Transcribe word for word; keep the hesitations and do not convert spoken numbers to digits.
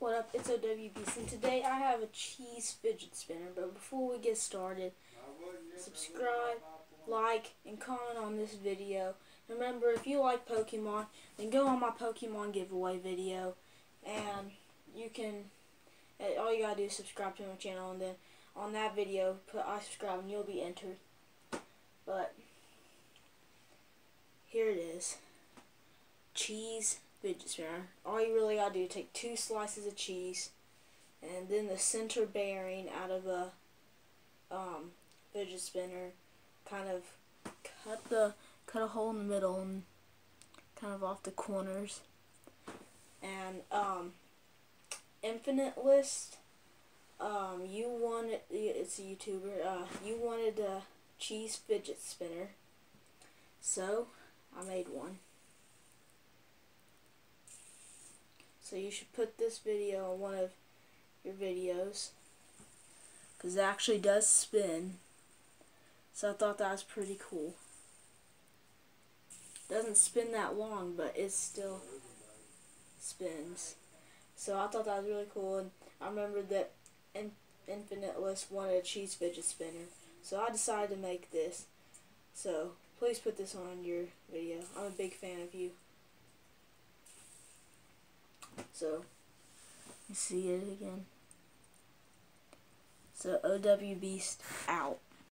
what up? It's O W Beast, and today I have a cheese fidget spinner. But before we get started, subscribe, like, and comment on this video. Remember, if you like Pokemon, then go on my Pokemon giveaway video, and you can. All you gotta do is subscribe to my channel, and then on that video, put I subscribe, and you'll be entered. But here it is, cheese fidget spinner. All you really gotta do is take two slices of cheese, and then the center bearing out of a um, fidget spinner. Kind of cut the cut a hole in the middle and kind of off the corners. And um, Infinite List, um, you wanted it's a YouTuber. Uh, you wanted a cheese fidget spinner, so I made one. So you should put this video on one of your videos, because it actually does spin. So I thought that was pretty cool. Doesn't spin that long, but it still spins. So I thought that was really cool, and I remembered that In Infinite List wanted a cheese fidget spinner. So I decided to make this. So please put this on your video. I'm a big fan of you. So, you see it again. So, O W Beast out.